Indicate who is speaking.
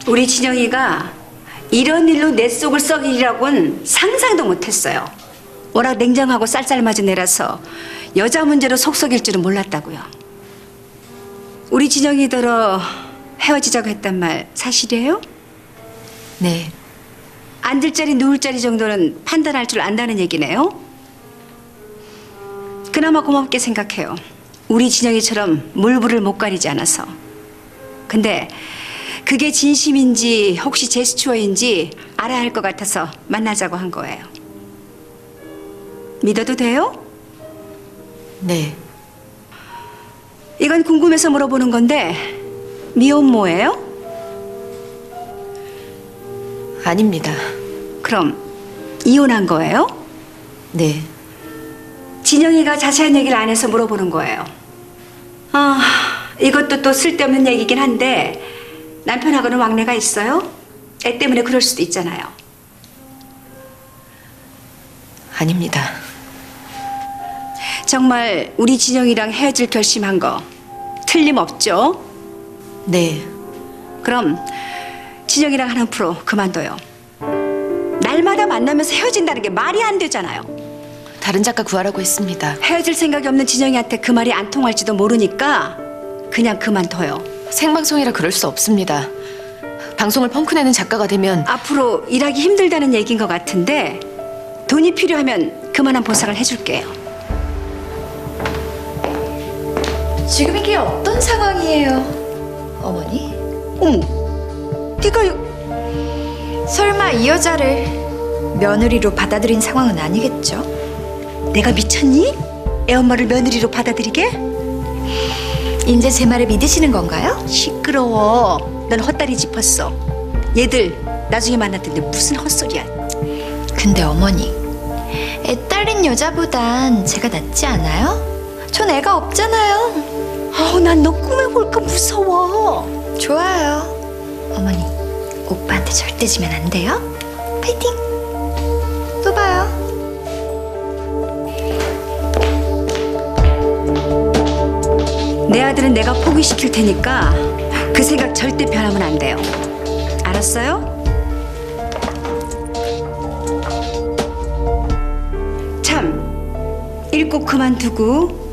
Speaker 1: 우리 진영이가 이런 일로 내 속을 썩이리라고는 상상도 못했어요. 워낙 냉정하고 쌀쌀맞은 애라서 여자 문제로 속 썩일 줄은 몰랐다고요. 우리 진영이더러 헤어지자고 했단 말 사실이에요?
Speaker 2: 네.
Speaker 1: 앉을 자리 누울 자리 정도는 판단할 줄 안다는 얘기네요. 그나마 고맙게 생각해요. 우리 진영이처럼 물불을 못 가리지 않아서. 근데 그게 진심인지 혹시 제스처인지 알아야 할 것 같아서 만나자고 한 거예요. 믿어도 돼요?
Speaker 2: 네.
Speaker 1: 이건 궁금해서 물어보는 건데 미혼모예요?
Speaker 2: 아닙니다.
Speaker 1: 그럼 이혼한 거예요?
Speaker 2: 네.
Speaker 1: 진영이가 자세한 얘기를 안 해서 물어보는 거예요. 이것도 또 쓸데없는 얘기긴 한데 남편하고는 왕래가 있어요? 애 때문에 그럴 수도 있잖아요.
Speaker 2: 아닙니다.
Speaker 1: 정말 우리 진영이랑 헤어질 결심한 거 틀림없죠?
Speaker 2: 네.
Speaker 1: 그럼 진영이랑 하는 프로 그만둬요. 날마다 만나면서 헤어진다는 게 말이 안 되잖아요.
Speaker 2: 다른 작가 구하라고 했습니다.
Speaker 1: 헤어질 생각이 없는 진영이한테 그 말이 안 통할지도 모르니까 그냥 그만둬요.
Speaker 2: 생방송이라 그럴 수 없습니다. 방송을 펑크내는 작가가 되면
Speaker 1: 앞으로 일하기 힘들다는 얘기인 것 같은데 돈이 필요하면 그만한 보상을 해줄게요.
Speaker 3: 지금 이게 어떤 상황이에요, 어머니?
Speaker 1: 어머, 네가
Speaker 3: 설마 이 여자를 며느리로 받아들인 상황은 아니겠죠?
Speaker 1: 내가 미쳤니? 애 엄마를 며느리로 받아들이게?
Speaker 3: 이제 제 말을 믿으시는 건가요?
Speaker 1: 시끄러워. 넌 헛다리 짚었어. 얘들 나중에 만났던데 무슨 헛소리야.
Speaker 3: 근데 어머니, 애 딸린 여자보단 제가 낫지 않아요? 전 애가 없잖아요.
Speaker 1: 난 너 꿈에 볼까 무서워.
Speaker 3: 좋아요. 어머니, 오빠한테 절대 지면 안 돼요? 파이팅! 또 봐요.
Speaker 1: 내 아들은 내가 포기시킬 테니까 그 생각 절대 변하면 안 돼요. 알았어요? 참, 일 꼭 그만두고